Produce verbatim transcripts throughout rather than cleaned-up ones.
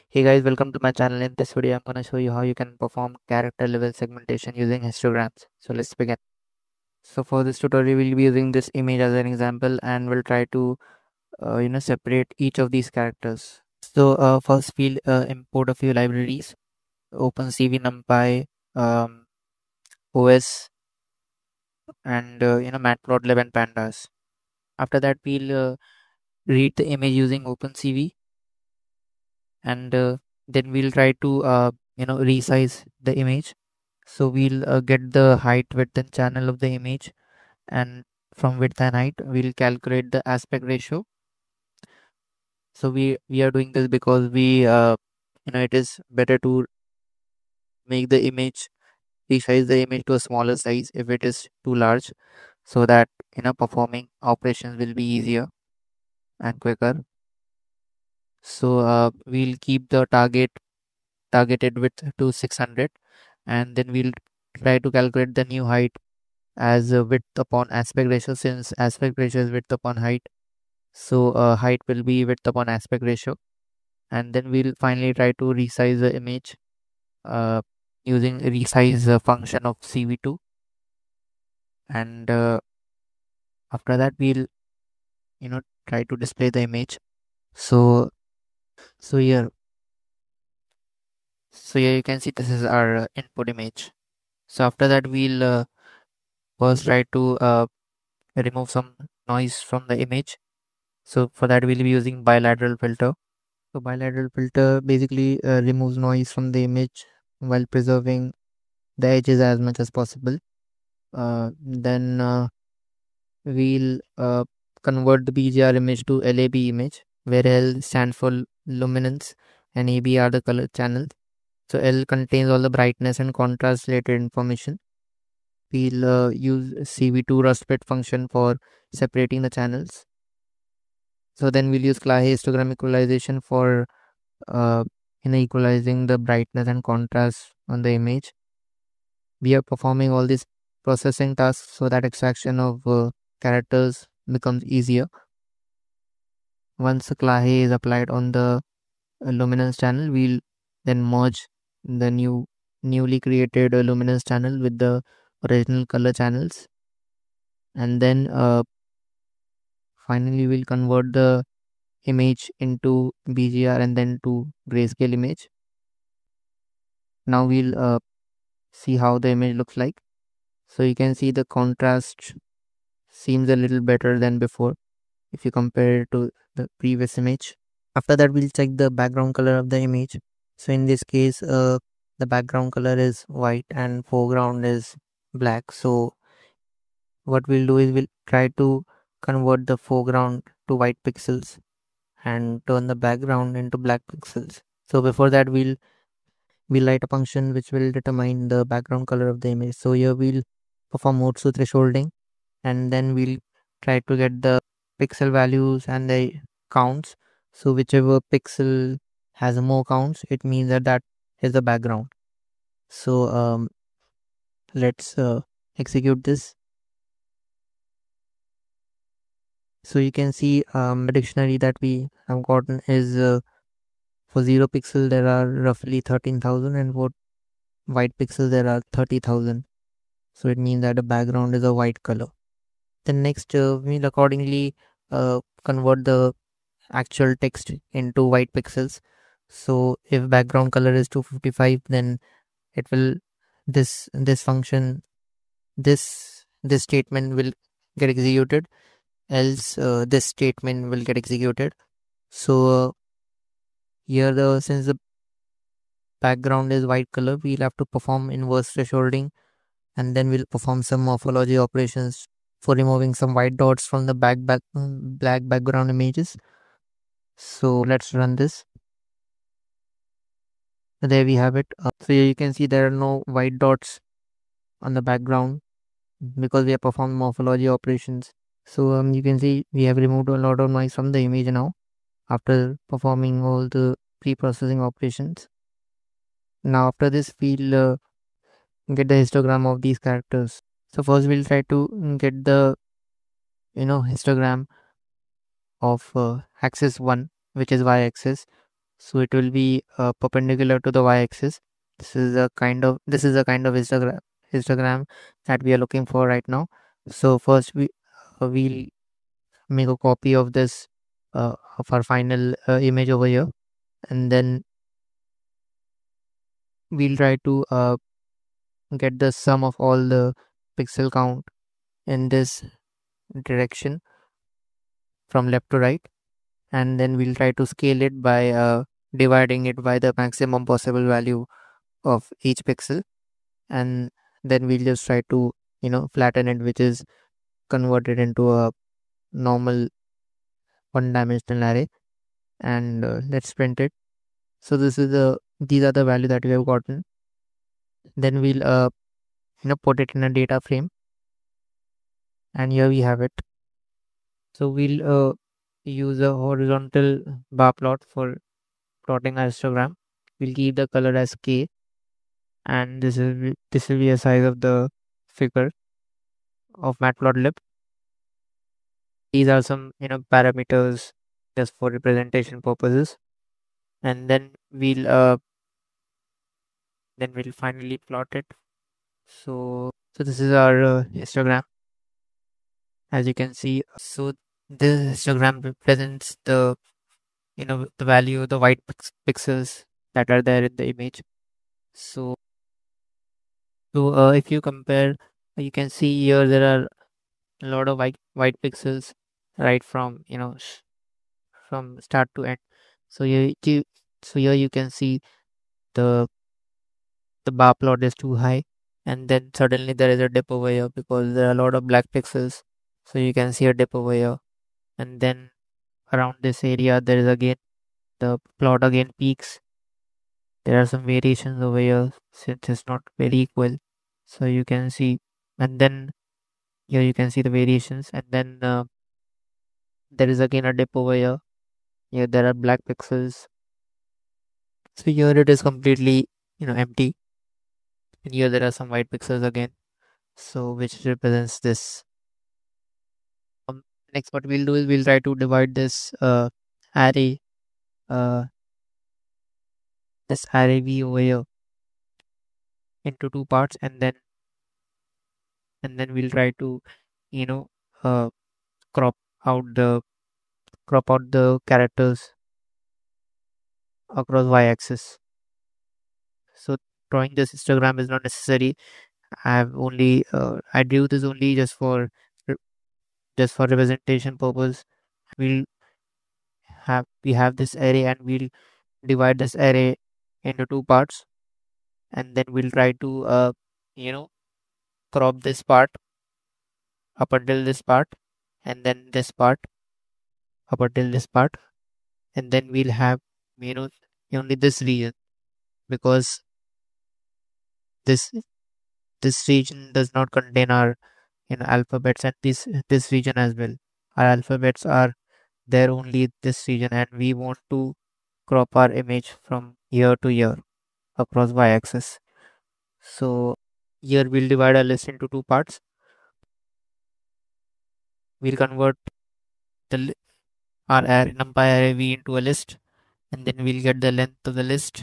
Hey guys, welcome to my channel. In this video, I'm going to show you how you can perform character level segmentation using histograms. So let's begin. So for this tutorial, we'll be using this image as an example, and we'll try to, uh, you know, separate each of these characters. So uh, first, we'll uh, import a few libraries: OpenCV, NumPy, um, O S, and uh, you know, Matplotlib and Pandas. After that, we'll uh, read the image using OpenCV, and uh, then we'll try to, uh, you know, resize the image. So we'll uh, get the height, width and channel of the image, and from width and height we'll calculate the aspect ratio. So we we are doing this because we uh, you know it is better to make the image resize the image to a smaller size if it is too large, so that you know performing operations will be easier and quicker. So uh, we'll keep the target targeted width to six hundred, and then we'll try to calculate the new height as uh, width upon aspect ratio, since aspect ratio is width upon height. So uh, height will be width upon aspect ratio, and then we'll finally try to resize the image uh, using resize uh, function of C V two, and uh, after that we'll you know try to display the image. So so here so here you can see this is our uh, input image. So after that we'll uh, first try to uh, remove some noise from the image. So for that we'll be using bilateral filter. So bilateral filter basically uh, removes noise from the image while preserving the edges as much as possible. Uh, then uh, we'll uh, convert the B G R image to L A B image, where L stands for luminance and A B are the color channels. So L contains all the brightness and contrast related information. We'll uh, use C V two rust fit function for separating the channels. So then we'll use class histogram equalization for uh, in equalizing the brightness and contrast on the image. We are performing all these processing tasks so that extraction of uh, characters becomes easier. Once the class is applied on the uh, luminance channel, we'll then merge the new newly created uh, luminance channel with the original color channels, and then uh, finally we'll convert the image into B G R and then to grayscale image. Now we'll uh, see how the image looks like. So you can see the contrast seems a little better than before if you compare it to the previous image. After that we'll check the background color of the image. So in this case uh, the background color is white and foreground is black. So what we'll do is we'll try to convert the foreground to white pixels and turn the background into black pixels. So before that we'll we'll write a function which will determine the background color of the image. So here we'll perform mode to thresholding, and then we'll try to get the pixel values and the counts. So whichever pixel has more counts, it means that that is the background. So um, let's uh, execute this. So you can see um, the dictionary that we have gotten is uh, for zero pixel there are roughly thirteen thousand, and for white pixel there are thirty thousand. So it means that the background is a white color. Then next uh, we'll accordingly uh, convert the actual text into white pixels. So if background color is two fifty-five, then it will this this function this this statement will get executed, else uh, this statement will get executed. So uh, here the since the background is white color, we'll have to perform inverse thresholding, and then we'll perform some morphology operations for removing some white dots from the back, back black background images. So let's run this. There we have it. Uh, so here you can see there are no white dots on the background because we have performed morphology operations. So um, you can see we have removed a lot of noise from the image now after performing all the pre-processing operations. Now after this we'll uh, get the histogram of these characters. So first we'll try to get the you know histogram of uh, axis one, which is y axis. so it will be uh, perpendicular to the y-axis. This is a kind of this is a kind of histogram histogram that we are looking for right now. So first we uh, we'll make a copy of this uh, of our final uh, image over here, and then we'll try to uh, get the sum of all the pixel count in this direction from left to right, and then we'll try to scale it by uh, dividing it by the maximum possible value of each pixel, and then we'll just try to you know flatten it, which is converted into a normal one dimensional array, and uh, let's print it. So this is the these are the value that we have gotten. Then we'll uh, you know put it in a data frame, and here we have it. So we'll uh, use a horizontal bar plot for plotting our histogram. We'll keep the color as k, and this is this will be a size of the figure of matplotlib. These are some you know parameters just for representation purposes, and then we'll uh then we'll finally plot it. So so this is our uh, histogram, as you can see. So this histogram represents the you know the value of the white pix- pixels that are there in the image. So so uh, if you compare, you can see here there are a lot of white white pixels right from you know s- from start to end. So here you so here you can see the the bar plot is too high, and then suddenly there is a dip over here because there are a lot of black pixels. So you can see a dip over here, and then around this area there is again the plot again peaks. There are some variations over here since it's not very equal. So you can see, and then here you can see the variations, and then uh, there is again a dip over here. Here there are black pixels. So here it is completely you know empty, and here there are some white pixels again. So which represents this. Um, Next, what we'll do is we'll try to divide this uh, array, uh, this array v over here into two parts, and then and then we'll try to you know uh, crop out the crop out the characters across y-axis. So drawing this histogram is not necessary. I have only uh, I drew this only just for just for representation purpose. We'll have we have this array, and we'll divide this array into two parts, and then we'll try to uh you know crop this part up until this part, and then this part up until this part, and then we'll have you know only this region, because this this region does not contain our you know alphabets, and this this region as well. Our alphabets are there only in this region, and we want to crop our image from here to here across y-axis. So here we'll divide our list into two parts. We'll convert the li- our array, numpy array v into a list, and then we'll get the length of the list,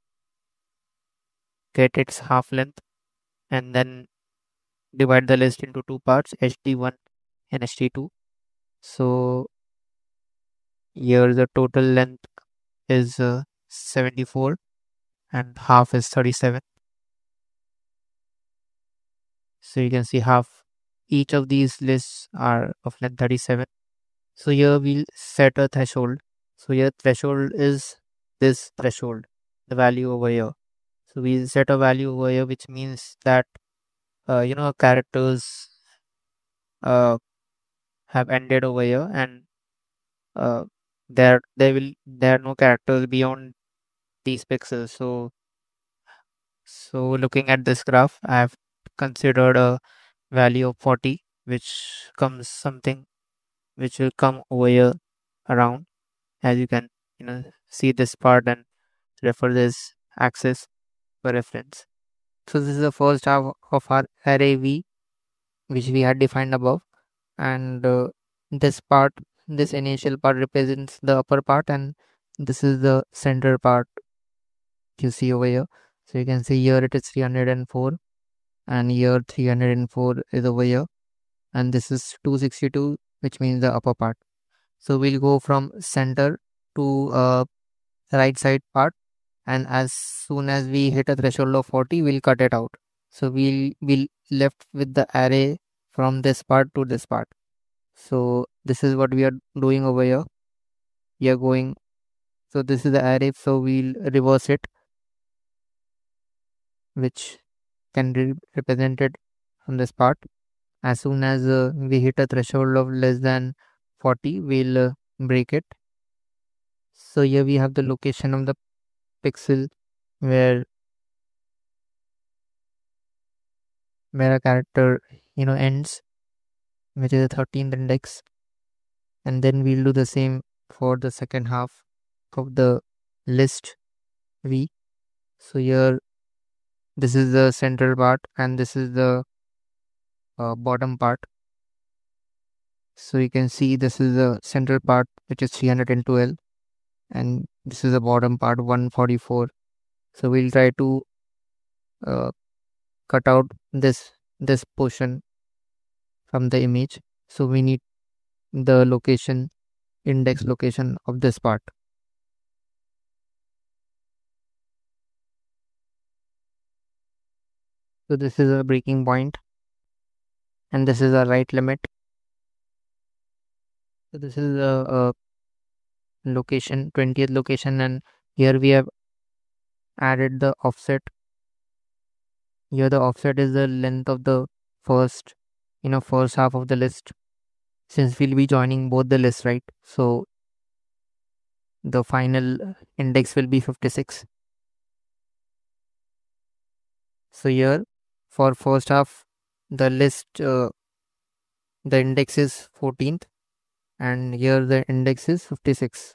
get its half length, and then divide the list into two parts, h d one and h d two. So here the total length is uh, seventy-four, and half is thirty-seven. So you can see half each of these lists are of length thirty-seven. So here we'll set a threshold. So here threshold is this threshold, the value over here. So we set a value over here, which means that uh, you know characters uh, have ended over here, and uh, there there will there are no characters beyond these pixels. So so looking at this graph, I have considered a value of forty, which comes something which will come over here around, as you can you know see this part and refer this axis for reference. So this is the first half of our array v, which we had defined above, and uh, this part this initial part represents the upper part, and this is the center part you see over here. So you can see here it is three hundred four, and here three hundred four is over here, and this is two sixty-two, which means the upper part. So we'll go from center to uh, right side part, and as soon as we hit a threshold of forty, we'll cut it out. So we'll we'll left with the array from this part to this part. So this is what we are doing over here. We are going, so this is the array, so we'll reverse it, which can be represented from this part. As soon as uh, we hit a threshold of less than forty, we'll uh, break it. So here we have the location of the pixel where where a character you know ends, which is the thirteenth index, and then we'll do the same for the second half of the list V. So here this is the center part, and this is the uh, bottom part. So you can see this is the center part, which is three hundred twelve, and this is the bottom part, one forty-four. So we'll try to uh, cut out this this portion from the image. So we need the location, index location of this part. So this is a breaking point, and this is a right limit. So this is a, a location, twentieth location, and here we have added the offset. Here the offset is the length of the first, you know, first half of the list, since we'll be joining both the lists, right? So the final index will be fifty-six. So here for first half, the list, uh, the index is fourteenth, and here the index is fifty-six.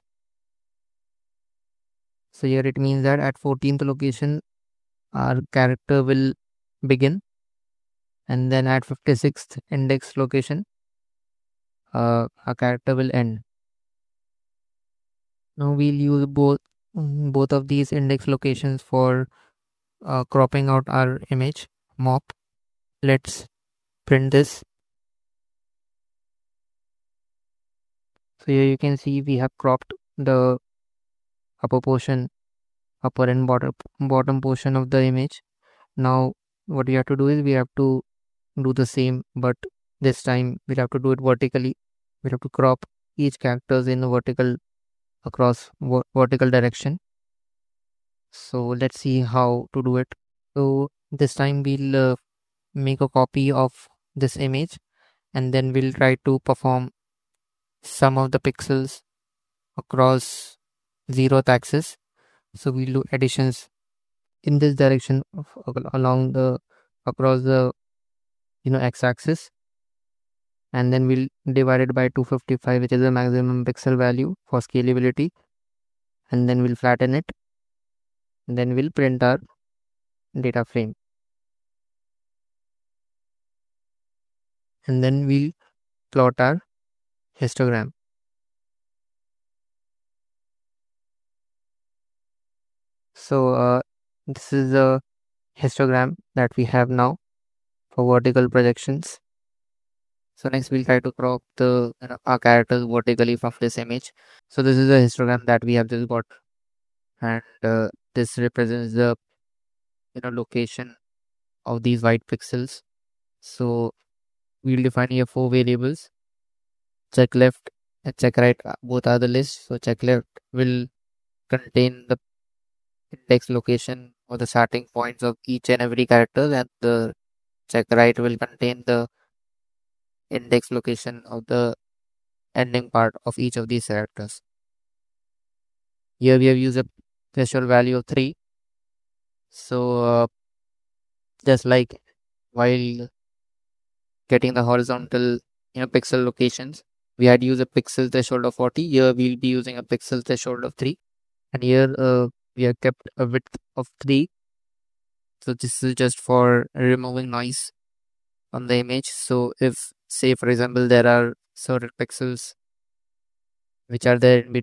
So here it means that at fourteenth location, our character will begin, and then at fifty-sixth index location, uh, our character will end. Now we'll use both mm, both of these index locations for uh, cropping out our image mop. Let's print this. So here you can see we have cropped the upper portion, upper and bottom bottom portion of the image. Now what we have to do is we have to do the same, but this time we have to do it vertically. We have to crop each characters in the vertical across vertical direction. So let's see how to do it. So this time we'll uh, make a copy of this image, and then we'll try to perform some of the pixels across zeroth axis. So we'll do additions in this direction of, along the across the you know x-axis, and then we'll divide it by two fifty-five, which is the maximum pixel value for scalability, and then we'll flatten it, and then we'll print our data frame, and then we'll plot our histogram. So uh, this is the histogram that we have now for vertical projections. So next we'll try to crop the you know, our characters vertically from this image. So this is the histogram that we have just got, and uh, this represents the you know location of these white pixels. So we'll define here four variables: check left and check right, both are the lists. So check left will contain the index location or the starting points of each and every character, and the check right will contain the index location of the ending part of each of these characters. Here we have used a threshold value of three. So uh, just like while getting the horizontal you know pixel locations, we had used a pixel threshold of forty. Here we'll be using a pixel threshold of three, and here uh, we have kept a width of three. So this is just for removing noise on the image. So if, say for example, there are certain pixels which are there in between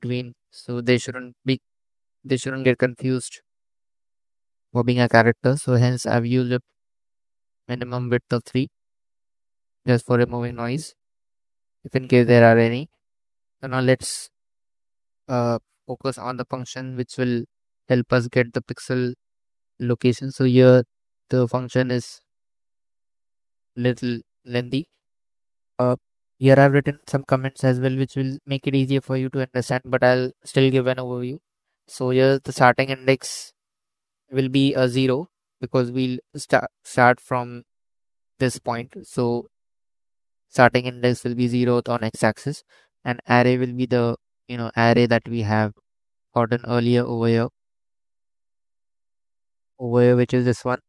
so they shouldn't be they shouldn't get confused for being a character. So hence I've used a minimum width of three just for removing noise if in case there are any. So now let's uh, focus on the function which will help us get the pixel location. So here the function is little lengthy. Uh, Here I've written some comments as well, which will make it easier for you to understand, but I'll still give an overview. So here the starting index will be a zero because we'll start start from this point. So starting index will be zero on x-axis, and array will be the you know array that we have gotten earlier over here, over here, which is this one.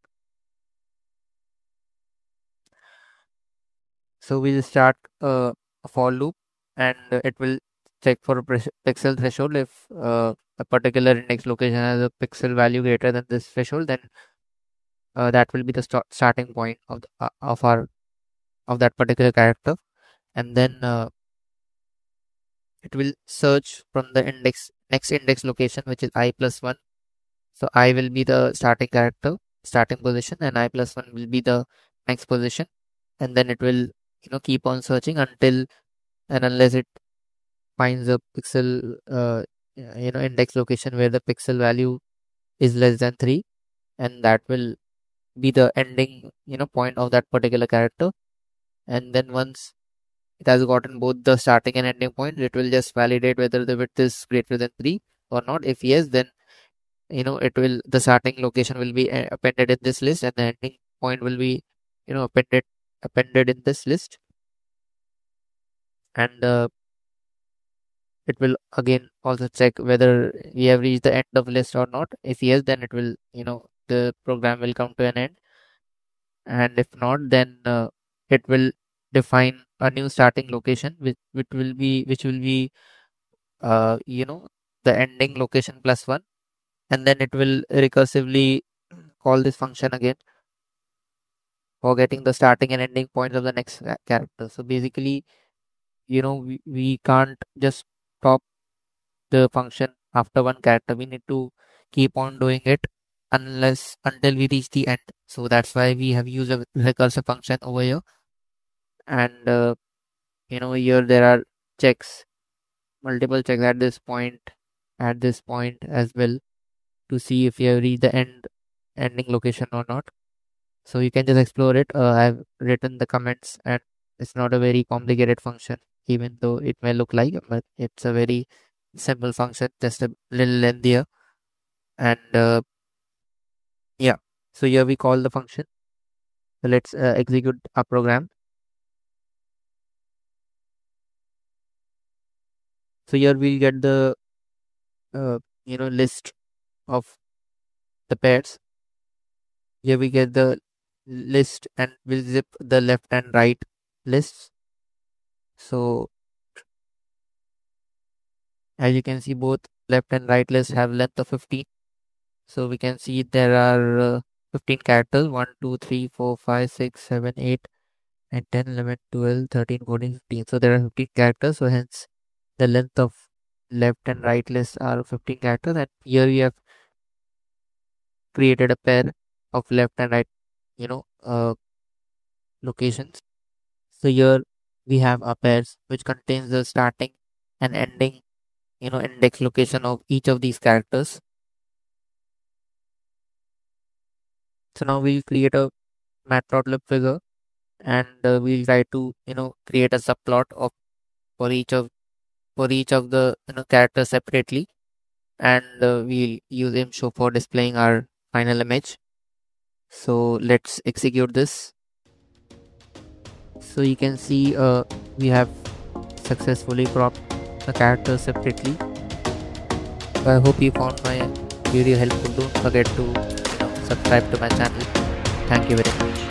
So we'll start uh, a for loop, and uh, it will check for a pres- pixel threshold. If uh, a particular index location has a pixel value greater than this threshold, then uh, that will be the start starting point of the, uh, of our of that particular character, and then uh, it will search from the index next index location, which is I plus one. So I will be the starting character, starting position, and I plus one will be the next position, and then it will you know keep on searching until and unless it finds a pixel uh, you know index location where the pixel value is less than three, and that will be the ending you know point of that particular character. And then once it has gotten both the starting and ending point, it will just validate whether the width is greater than three or not. If yes, then you know it will the starting location will be uh, appended in this list, and the ending point will be you know appended appended in this list. And uh, it will again also check whether we have reached the end of list or not. If yes, then it will you know the program will come to an end, and if not, then uh, it will define a new starting location which, which will be which will be uh, you know the ending location plus one, and then it will recursively call this function again for getting the starting and ending points of the next ca- character. So basically, you know we, we can't just stop the function after one character. We need to keep on doing it unless until we reach the end. So that's why we have used a recursive function over here. And uh, you know here there are checks, multiple checks at this point, at this point as well, to see if you have reached the end ending location or not. So you can just explore it. uh, I've written the comments, and it's not a very complicated function, even though it may look like, but it's a very simple function, just a little lengthier. And uh, yeah, so here we call the function. So let's uh, execute our program. So here we'll get the uh, you know list of the pairs. Here we get the list, and we'll zip the left and right lists. So as you can see, both left and right lists have length of fifteen. So we can see there are uh, fifteen characters, one, two, three, four, five, six, seven, eight, and ten, eleven, twelve, thirteen, fourteen, fifteen. So there are fifteen characters. So hence the length of left and right lists are fifteen characters. And here we have created a pair of left and right, you know, uh, locations. So here we have a pairs which contains the starting and ending, you know, index location of each of these characters. So now we'll create a matplotlib figure, and uh, we'll try to you know create a subplot of for each of for each of the you know characters separately, and uh, we'll use imshow for displaying our final image. So let's execute this. So you can see uh, we have successfully cropped the characters separately. So I hope you found my video helpful. Don't forget to you know subscribe to my channel. Thank you very much.